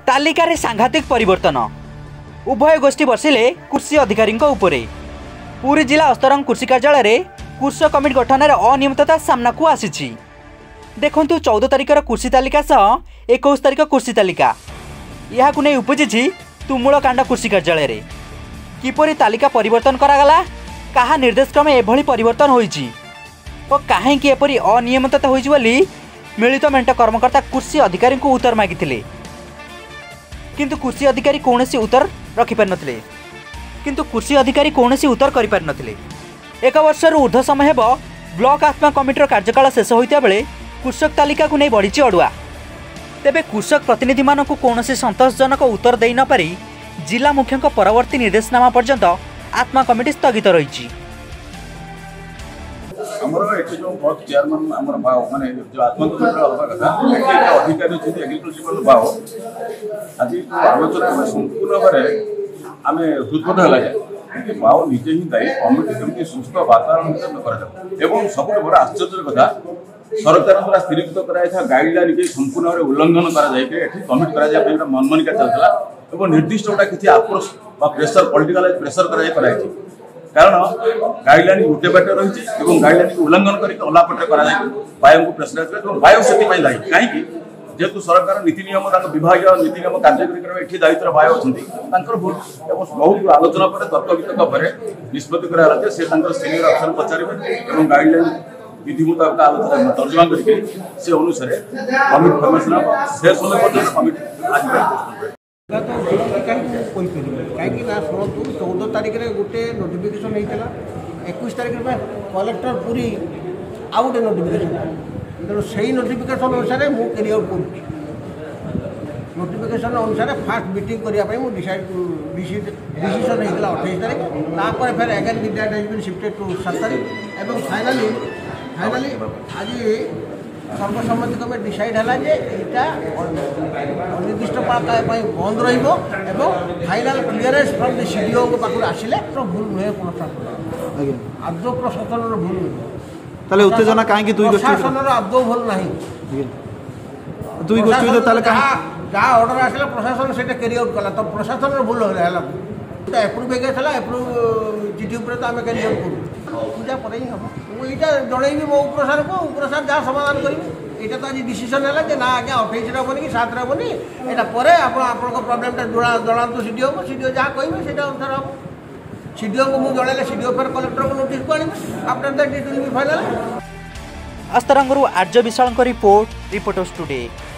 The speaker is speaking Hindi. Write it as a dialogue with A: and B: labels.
A: तालिकार सांघातिक परिवर्तन उभय गोष्ठी बसिले कृषि अधिकारी उपरे। पुरी जिला अस्तरंग कृषि कार्यालय कृषक कमिटी गठन अनियमितता सामना को आसी। देखंतु 14 तारिखर कृषि तालिका सह 21 तारिख कृषि तालिका यह उपजी तुमुल कांड कृषि कार्यालय। किपरि तालिका परिवर्तन करागला, कहा निर्देश क्रमे एभली परिवर्तन होईची और कहीं एपरी अनियमितता होईची बोली मिलित मेंट कर्मकर्ता कृषि अधिकारी को उत्तर मागिथिले, किंतु कृषि अधिकारी कौनसी उत्तर रखिपार नथिले। किंतु कृषि अधिकारी कौनसी उत्तर करिपार नथिले। 1 वर्षर ऊर्ध्व समय हेब ब्लॉक आत्मा कमिटीर कार्यकाल शेष होइता बेले कृषक तालिका को नहीं बढ़ी अड़ुआ। तेबे कृषक प्रतिनिधि मानक कौनसी संतोषजनक उत्तर दे न पारी जिला मुख्य परवर्ती निर्देशनामा पर्यंत आत्मा कमिटी स्थगित रही।
B: हमर एठी जो बहुत चेयरमैन हमर बाव माने जो आत्मा कमिटी हवा कथा एठी अधिकारी छै एग्रीकल्चर बाव आज आलोचना में संपूर्ण भारे आमे हृदय हला जाय बाव निजे ही दाई कमिटी केमती सुस्थ वातावरण निर्माण करा जाय एवं सबसे बड़ आश्चर्य कथा सरकार द्वारा स्थिरीकृत कराया गाइडलाइन के संपूर्ण भाव उल्लंघन करा जाय के एठी कमिटी करा जाय पे मनमानिका चलतला एवं निर्दिष्ट गोटा किछि आक्रोश बा प्रेशर पॉलिटिकल प्रेशर करा जाय कराई। कारण गाइडलाइन गोटे बाटे रही गाइडलाइन को उल्लंघन करके अलापटे बायु को प्रेसराइज कर बायु से दायी कहीं जेहेतु सरकार नीति नियम विभाग नीति नियम कार्यक्रम ये दायित्व बायु अच्छा भूल बहुत आलोचना पर तर्क वितर्क पर निष्पत्ति कराला से सीनियर अफसर पचारे गाइडलाइन विधि मुताबिक आलोचना तर्जमा करके से अनुसार कमिटी फर्मेशन शेष होने कमिटी
C: कहीं शुणु 14 तारिख में गोटे नोटिफिकेशन होता 21 तारिख में कलेक्टर पूरी आउ गोटे नोटिफिकेशन तेणु से नोटिफिकेशन अनुसार मुझे कैरी आउट कर नोटिफिकेशन अनुसार फास्ट मीटिंग करने डिसीजन होता 28 तारिख तापर फिर again date has been shifted to 7 तारिख एवं फाइनाली आज सर्वसम्मति क्रमे डिसाइड है अनिर्दिष्ट बंद final clearance from the CDO पाखु आसिले भूल नुहे आदौ प्रशासन भूल नुहे
D: उत्तेजना कहीं
C: प्रशासन आदौ भूल ना जहाँ ऑर्डर आसला प्रशासन से कैरी आउट कला तो प्रशासन भूल है एप्रुव होगा एप्रुव चिठी तो आम कैरी आउट करूँ पूजा पर ही हम मुझे जनइबी मो उपप्रसार को उपप्रसार जहाँ समाधान करी यहाँ तो आज डिसीजन है ना आज्ञा 28 हेनी कि 7 हेनी यहाँ पर आप प्रोब्लेमटा जनातु सीडीओ को सीडीओ जहाँ कहे से अनुसार हम सीडीओ को मुझे जनइले सीडीओ फिर कलेक्टर को नोटिस को आने after that it will be final.
A: अस्तरंगरू आर्य विशाल रिपोर्टर्स टुडे।